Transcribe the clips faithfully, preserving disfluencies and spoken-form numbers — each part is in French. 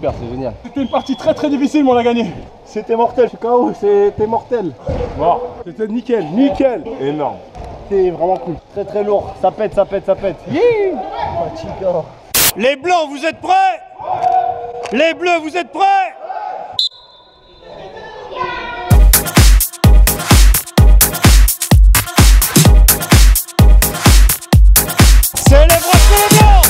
super, c'est génial. C'était une partie très très difficile, mais on a gagné. C'était mortel, je suis K O, c'était mortel. Bon, c'était nickel, nickel. Énorme. C'était vraiment cool. Très très lourd. Ça pète, ça pète, ça pète. Yeah. Les blancs, vous êtes prêts? Les bleus, vous êtes prêts? Célébration les blancs!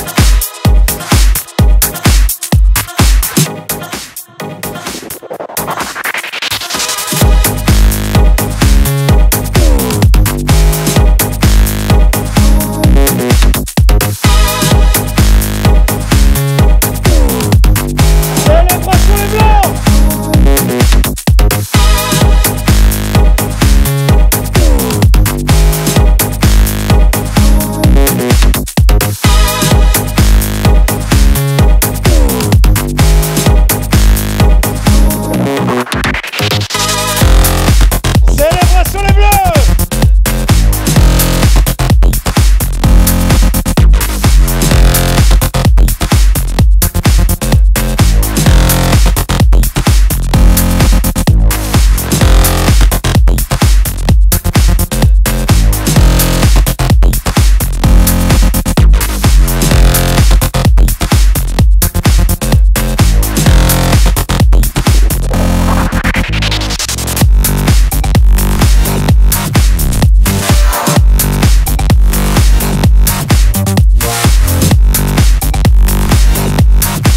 Célébration les blancs! Célébration les bleus!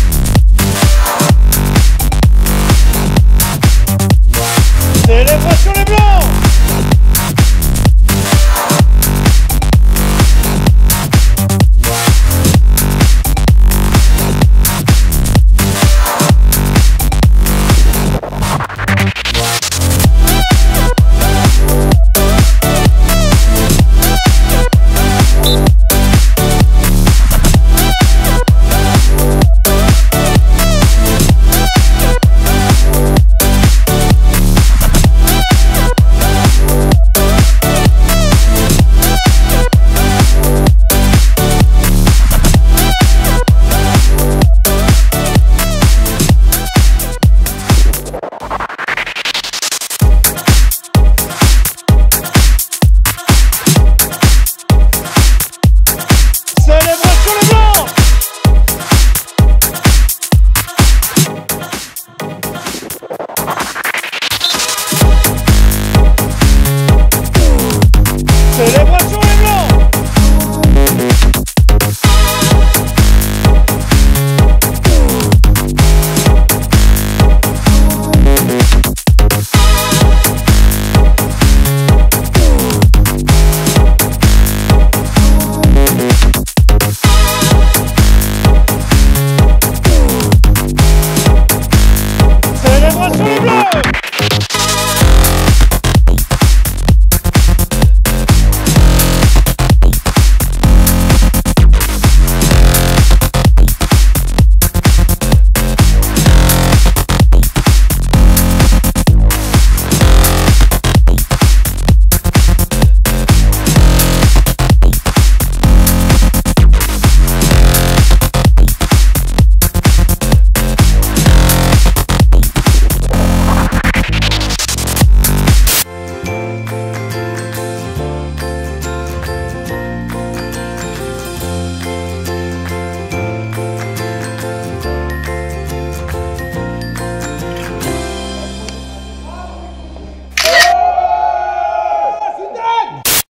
Célébration